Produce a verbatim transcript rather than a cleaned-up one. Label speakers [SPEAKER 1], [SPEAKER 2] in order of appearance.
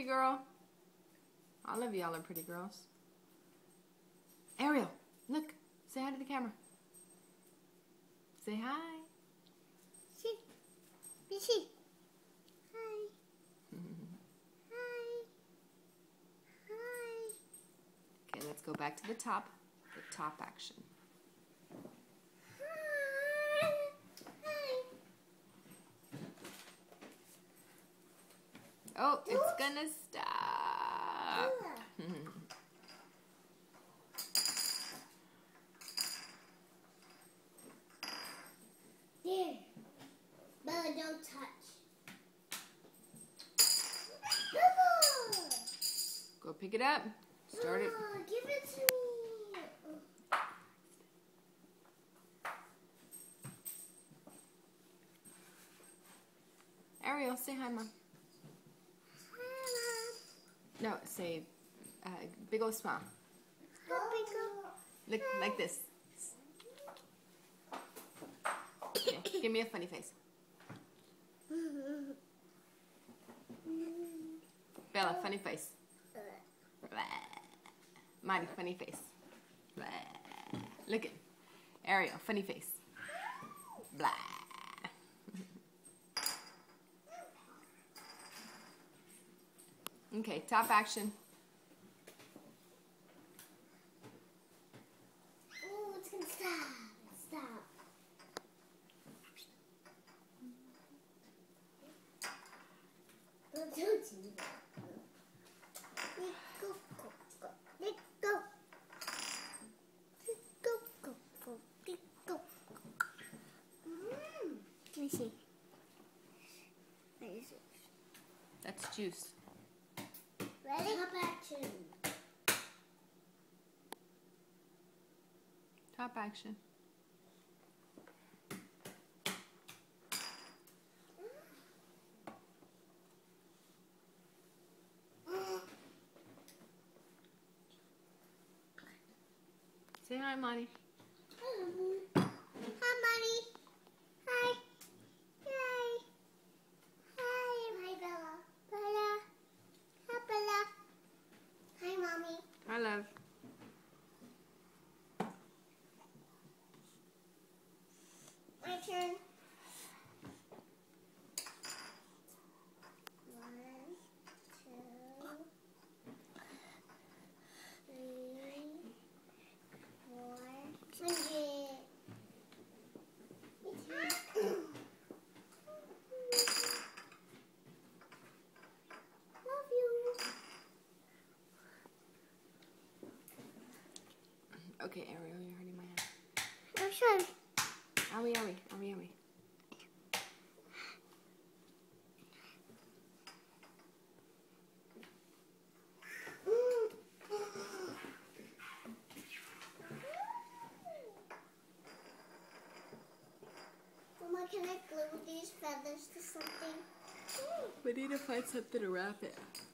[SPEAKER 1] girl. All of y'all are pretty girls. Ariel, look. Say hi to the camera. Say hi.
[SPEAKER 2] See. See. Hi. Hi. Hi.
[SPEAKER 1] Okay, let's go back to the top. The top action.
[SPEAKER 2] Hi. Hi.
[SPEAKER 1] Oh, it's gonna stop.
[SPEAKER 2] There. Bella, don't touch. Bella!
[SPEAKER 1] Go pick it up. Start it.
[SPEAKER 2] Bella, give it to me.
[SPEAKER 1] Ariel, say hi, Mom.
[SPEAKER 2] Hi,
[SPEAKER 1] No, say uh, big old smile.
[SPEAKER 2] Mom. Go,
[SPEAKER 1] Look like this. Okay, give me a funny face. Bella, funny face. Marty, funny face. Look at Ariel, funny face. Blah. Okay, top action.
[SPEAKER 2] Oh, it's gonna stop. Stop. Don't do it. Go, go, go. Let go. Go, go, go. Let go. Mm. Let me see. What is it?
[SPEAKER 1] That's juice.
[SPEAKER 2] Ready? Top action.
[SPEAKER 1] Top action. Say hi, Monty.
[SPEAKER 2] Hi, Monty. Hi. Hi. Hi. Hi, Bella. Bella. Hi, Bella. Hi, Mommy.
[SPEAKER 1] Hi, love.
[SPEAKER 2] My turn. One, two, three, four. Monday. Love you.
[SPEAKER 1] Okay, Ariel, you're hurting my hand.
[SPEAKER 2] I'm sorry.
[SPEAKER 1] Owie, owie, owie, owie.
[SPEAKER 2] Mama, can I glue these feathers to something?
[SPEAKER 1] We need to find something to wrap it.